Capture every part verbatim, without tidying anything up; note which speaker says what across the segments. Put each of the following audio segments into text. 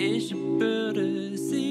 Speaker 1: ikke burde si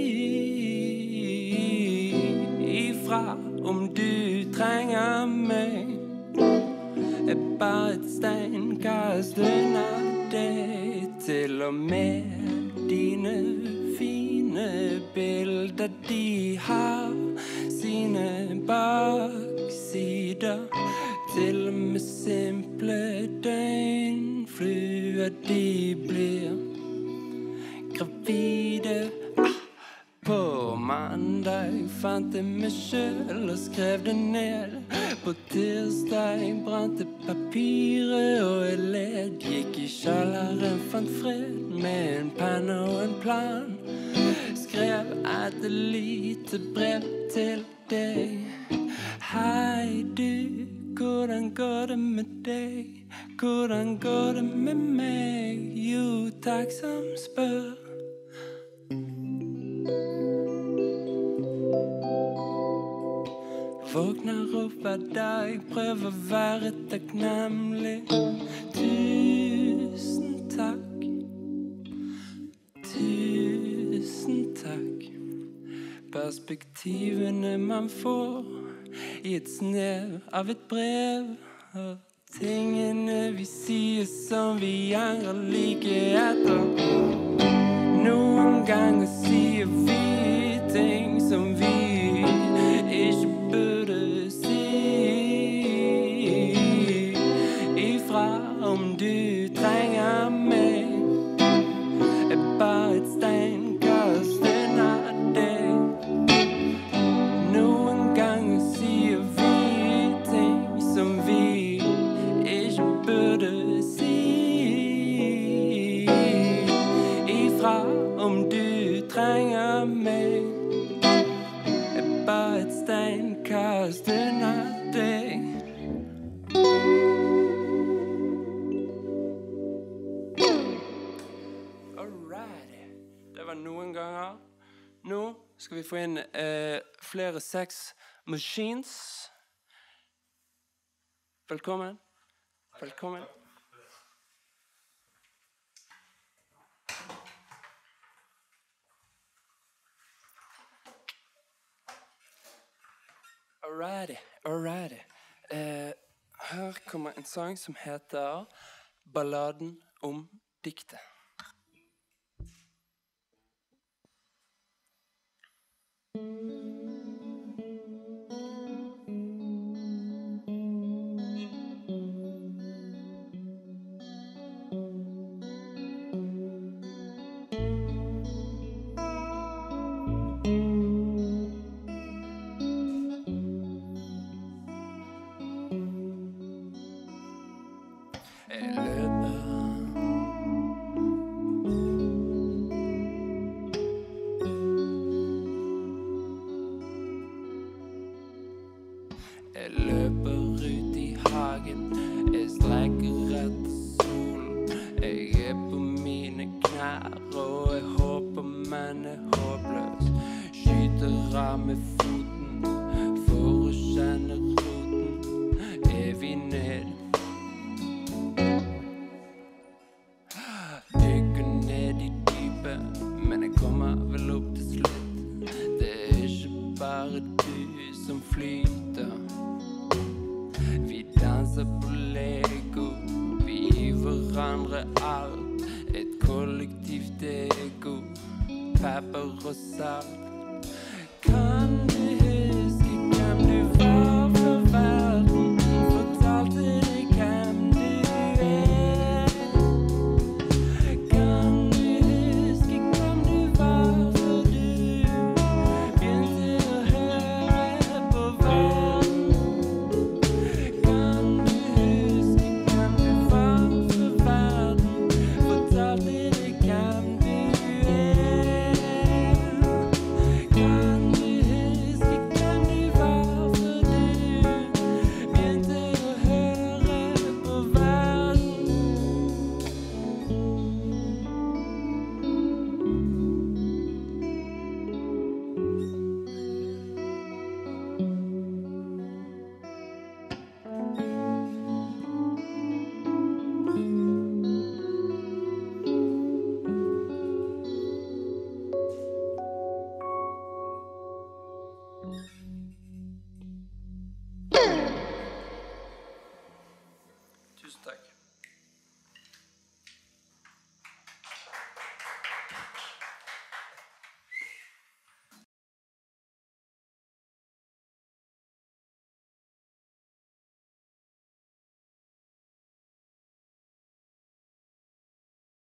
Speaker 1: ifra om du trenger meg. Er bare et steinkast unna deg, til og med dine fine bilder, de har sine baksider. Til og med simple døgnfluer, de blir gravide. På mandag fant jeg meg selv og skrev det ned. På tirsdag brant papiret og jeg led. Gikk i kjalleren, fant fred med en penn og en plan. Skrev et lite brev til deg. Hei du, hvordan går det med deg? Hvordan går det med meg? Jo, takk som spør. Våkner opp hver dag, prøver å være takknemlig. Tusen takk. Tusen takk. Perspektivene man får i et snev av et brev, og tingene vi sier som vi angrer like etter. Noen ganger sier vi ting som vi ikke burde si ifra om du trenger meg. Er bare et steinkast unna deg. Noen ganger sier vi ting som vi ikke burde si ifra om du trenger meg. Er bare et steinkast unna deg. Alright, det var noen ganger. Nå skal vi få inn eh, flere sex machines. Velkommen. Velkommen. Alrighty, alrighty. Eh, her kommer en sang som heter Balladen om diktet. Pepper og salt. Kan